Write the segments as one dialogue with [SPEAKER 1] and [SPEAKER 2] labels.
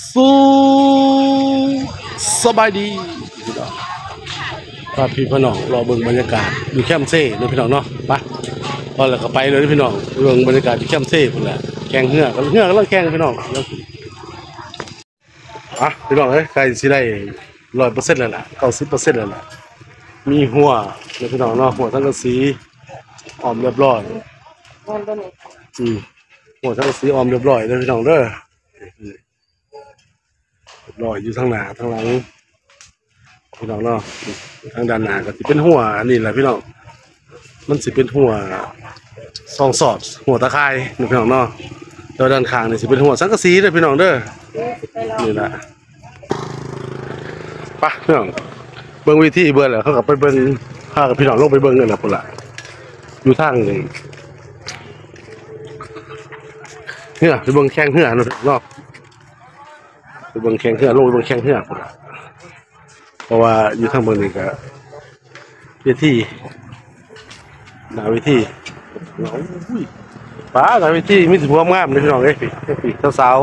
[SPEAKER 1] สู้สบายดีพี่พี่น้องรอเบิ่งบรรยากาศอยู่แคมป์เซ่เนาะพี่น้องเนาะไปพอแล้วก็ไปเลยพี่น้องเบิ่งบรรยากาศที่แคมป์เซ่พุ่นแหละแข่งเหือกก็ลังแข่งพี่น้องพี่น้องเอ้ยใกล้สิได้100%แล้วล่ะ90%แล้วล่ะมีหัวเนาะพี่น้องเนาะหัวทั้งกระสีออมเรียบร้อยหัวทั้งกระสีออมเรียบร้อยเด้อพี่น้องเด้อลอยอยู่ทางหน้าทางหลังพี่น้องเนาะทางด้านหน้าก็สิเป็นหัวอันนี้แหละพี่น้องมันสิเป็นหัวซองสอดหัวตะไคร้พี่น้องเนาะแล้วด้านข้างนี่สิเป็นหัวสังกะสีเด้อพี่น้องเด้อนี่แหละไปพี่น้องเบิ่งวิธีเบิ่งแล้วเขาก็ไปเบิ่งพากับพี่น้องลงไปเบิ่งกันแล้วพุ่นล่ะอยู่ทางนี่ไปเบิ่งแข่งเหือเนาะไปเบิ่งแข่งเหือลงไปเบิ่งแข่งเหือพุ่นล่ะเพราะว่าอยู่ทางเบิ่งนี่ก็วิธีหน้าวิธีป้าหน้าวิธีมีสิความงามเลยพี่น้องเอ้ยพี่สาว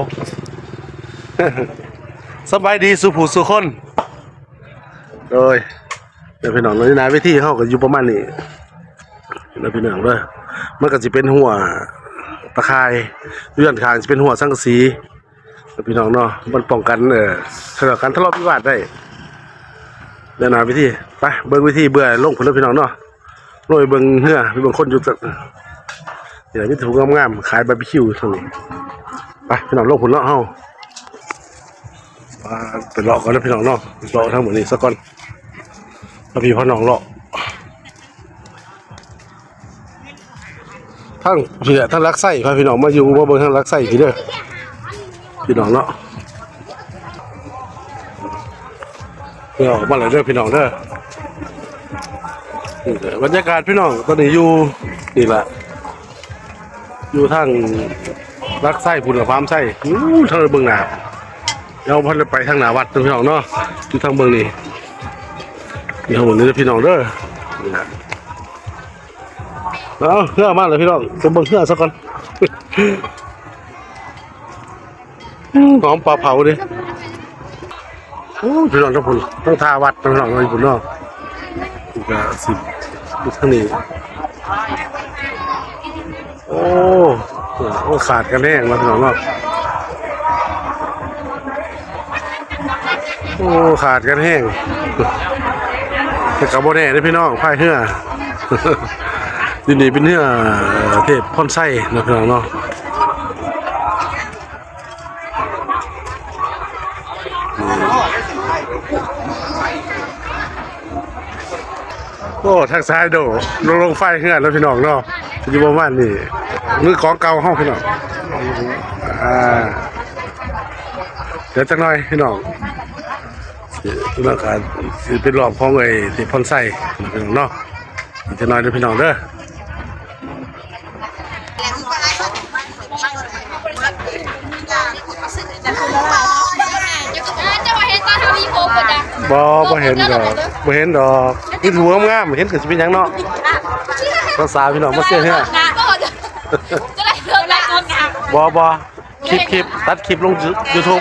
[SPEAKER 1] ๆสบายดีสุผู้สุคนโดยเดี๋ยวพี่น้องเลยนะวิธีเขาก็อยู่ประมาณนี้แล้วพี่น้องด้วยมันก็จะเป็นหัวตะไคร้เลื่อนคางจะเป็นหัวสังกะสีแล้วพี่น้องเนาะมันป้องกันสำหรับการทะเลาะวิวาทได้เดี๋ยวนะวิธีไปเบิ่งวิธีเบื่อลงผลแล้วพี่น้องเนาะลงไปเบิ่งเหือไปเบิ่งคนอยู่จัดเดี๋ยวมีถุงงามๆขายบาร์บีคิวตรงนี้ไปพี่น้องลงผลเลาะเฮาไปเลาะก่อนนะพี่น้องเนาะเลาะทั้งหมดนี้สักก่อนพี่พ่อน้องเลาะทั้งรักไส้พี่น้องมาอยู่มาเบิ่งทั้งรักไส้พี่เด้อพี่น้องเนาะพี่น้องมาเลยเด้อพี่น้องเด้อบรรยากาศพี่น้องตอนนี้อยู่นี่แหละอยู่ทางรักไส้พุ่นละฟาร์มไส้ทางเบิ่งหน้าเราพันไปทางหน้าวัดพี่น้องเนาะอยู่ทางเบิ่งนี่นี่เขาบอกนี่พี่น้องเด้อเอาเหื่อมากเลยพี่น้องจะเบิ่งเหื่อสักก่อนหอมปลาเผาดิพี่น้องทั้งพุ่นต้องทาวัดพี่น้องเลยพุ่นเนาะอีก10ทางนี้โอ้ขาดกันแน่มาพี่น้องเนาะโอ้ขาดกันแห้งแต่กับโบแน่ได้พี่น้องพายเหื่อดินนี่เป็นเหื่อเทพพ่นไส้นะพี่น้องเนาะโอ้ทางซ้ายโดลงไฟเหื่อแล้วพี่น้องเนาะอยู่ประมาณนี้มือของเก่าห้องพี่น้องเดี๋ยวจังหน่อยพี่น้องพี่น้องการเป็นรอบของไอ้ที่พ่นไส้พี่น้องเนาะจะน้อยด้วยพี่น้องเด้อบ่เห็นดอกนี่หัวงามเห็นก็สิเป็นหยังเนาะภาษาพี่น้องมาเสียเฮ้ยบ่คลิปตัดคลิปลง YouTube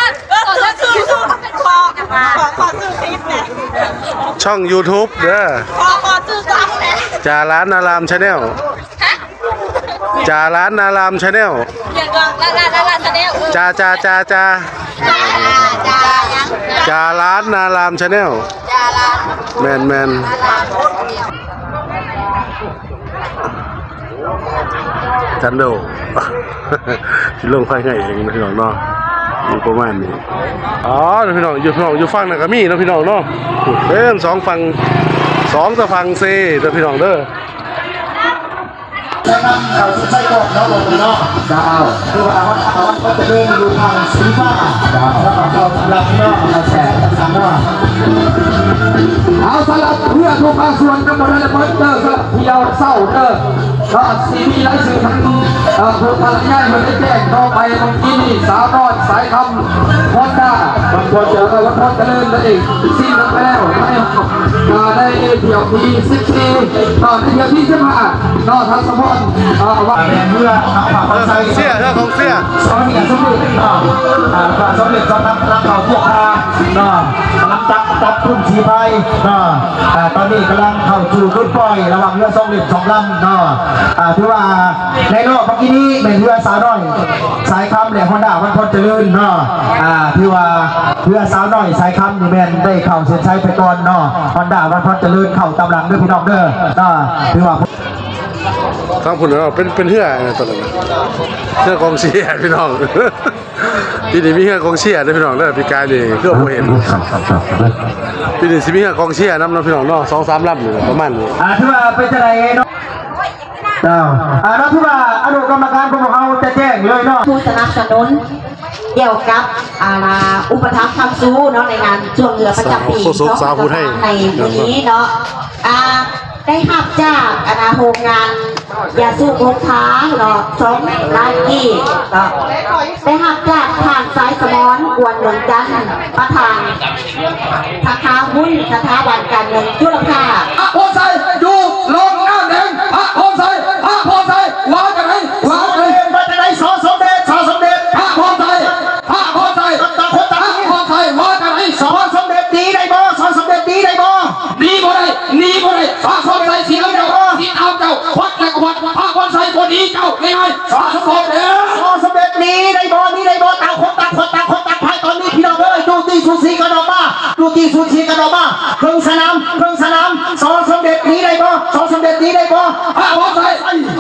[SPEAKER 1] ช่อง YouTube เด้อจาร้านนารามชาแนลจาร้านนารามชาแนลจาร้านนารามชาแนลแมนจันโดที่ลงไฟไงเองนะพี่น้องเนาะอยู่ประมาณนี้พี่น้องอยู่ฝั่งนั้นก็มีนะพี่น้องเนาะเป็น2ฝั่ง2ฝั่งเซ่นะพี่น้องเด้อ
[SPEAKER 2] นะครับเขาใช้บอกน้องบอกน้องดาวคือว่าเขาก็จะเดินอยู่ทางสีฟ้าแล้วก็เขาหลับน้องมาแฉต่างๆว่าเอาสลับเพื่อทุกภาคส่วนทั้งหมดเลยเพิ่มเติมสลับที่เราเศร้าเติมก็ซีพีไลฟ์สื่อทั้งผู้ผลิตง่ายมันได้แจ้งต่อไปบางทีนี่สาวน้อยสายคำฮอนด้าบางคนเจอกับรถเจริญนั่นเองซีแล้วได้เดี่ยวที่14ต่อในเดี่ยวที่15ต่อทัศพรว่าเมื่อใส่
[SPEAKER 1] เสียเรื่องของเสีย
[SPEAKER 2] สองเหรียญสมเด็จสมเด็จสมนักรักเขาพวกพากำลังจับกลุ่มชีพายตอนนี้กำลังเข้าสู่รุ่นปล่อยระหว่างเรือ2 เหรียญ2 ลำถือว่าในรอบเมื่อกี้นี้เป็นเรือสาวน้อยสายคำแหลมฮอนด้าวันพลเจริญถือว่าเรือสาวน้อยสายคำนี่แมนได้เข่าเส้นชัยไปก่อนฮอนด้าวันพลเจริญเข่าตำหลังด้วยพี่น้องเด้อถือว่า
[SPEAKER 1] ทั้งผุนเราเป็นเหื่อตอนนั้นเหื่อกองเชียร์พี่น้องปีนี้มีเหื่อกองเชียร์ด้วยพี่น้องเด้อพี่กายนี่เพื่อผมเห็นปีนี้สิมีเหื่อกองเชียร์น้ำพี่น้องเนาะ2-3 ลำอยู่ประมาณนี้
[SPEAKER 2] ถือว่าเป็นจะไรเนาะแล้วที่ว่าอนุกรรมการของเราจะแจ้งเลยเนาะ
[SPEAKER 3] ผู้สนับสนุนเกี่ยวกับอุปถัมภ์คำสู้เนาะในงานช่วงเรือประจำปีในวันนี้เนาะได้หับจากโรงงานยาสูบลูกค้าเนาะ2 ล้านกี่เนาะได้หับจากทางสายสมอนกวนเมืองจันทร์ประธานสาขาหุ้นสถาบันการเงินจุลภา
[SPEAKER 2] โพไซอยู่ลงน้ำแดงโพไซว่าจะไหนว่าจะไหนสอสมเด็จโพไซว่าจะไหนสอสมเด็จดีได้บ่สอสมเด็จดีได้บ่ดีบ่ได้สอสมเด็จสีเจ้าสีเอาเจ้าวัดแล้วก็วัดโพไซบ่ดีเจ้าไม่ไงสอสมเด็จดีได้บ่ต่างคนต่างไพ่ตอนนี้พี่น้องเอ้ยดูตีสูสีกันออกมาเครื่องสนามสอสมเด็จดีได้บ่โพไซว่าจะไหน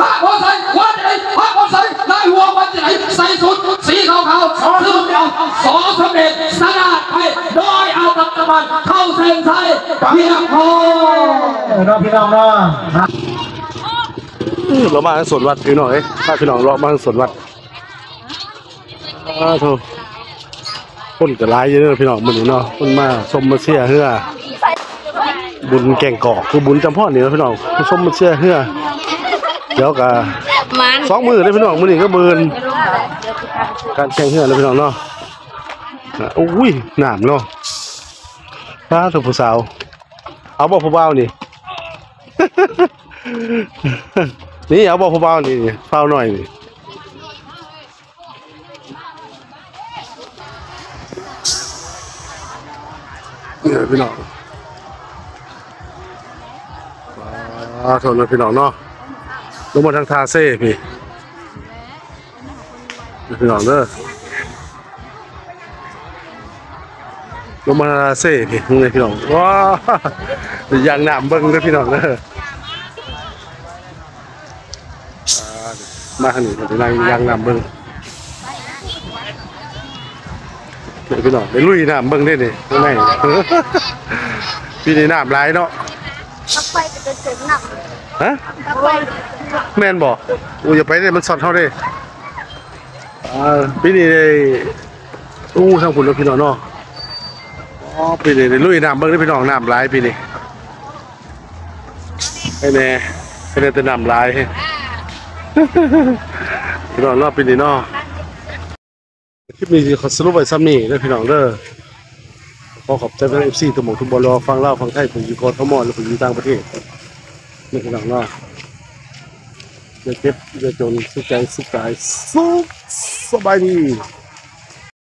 [SPEAKER 2] ได้หัววันจะไหนใส่สุดสีขาวซึ่งเราสอสมเด็จสนาดไปโดยเอาตะบันเข้าเส้นชัยเพียงพอน้องพี่น้อง
[SPEAKER 1] เรามาสวนวัดพี่น้องถ้าพี่น้องเรามาสวนวัดโธ่คนจะร้ายเยอะพี่น้องมันเนาะคนมาชมมาเชียร์เฮือบุญแก่งกอกคือบุญจำพ่อเนี่ยพี่น้องชมมาเชียร์เฮือเดี๋ยวกับ2 มือเลยพี่น้องมือนี้ก็เบิร์นการแข่งเฮือเลยพี่น้องเนาะอุ้ยหนามเนาะพระถูกผู้สาวเอาบอกผู้บ่าวนี่นี่เอาบอกผู้บ่าวนี่เฝ้าหน่อยนี่พี่น้องโทษนะพี่น้องเนาะลงมาทางทาเซ่พี่น้องเด้อลงมาทางทาเซ่พี่น้องว้าอย่างหนามเบิ้งเด้อพี่น้องเด้อมาขนาดนี้อย่างหนามเบิ้งพี่น้องได้ลุยน้ำเบิ้งได้ดิไม่พี่นี่น้ำไหลเนาะ
[SPEAKER 3] ไปจะเจ็บหนัก
[SPEAKER 1] ฮะแม่นบอกอย่าไปเลยมันสอดเท่าได้พี่นี่ได้ทางผุนแล้วพี่น้องเนาะพี่นี่ได้ลุยน้ำเบิ้งได้พี่น้องน้ำไหลพี่นี่ไอ้แน่แต่น้ำไหลพี่น้องเนาะพี่นี่เนาะคลิปนี้ขอสรุปไว้ซ้ำนี่นะพี่น้องเด้อขอขอบใจแฟน FC ทุกหมู่ทุกบอลรอฟังเล่าฟังไทยผมอยู่กทมหรือผมอยู่ต่างประเทศนี่พี่น้องเนาะเจ็บจนสุขใจสุขกายสุขสบายดี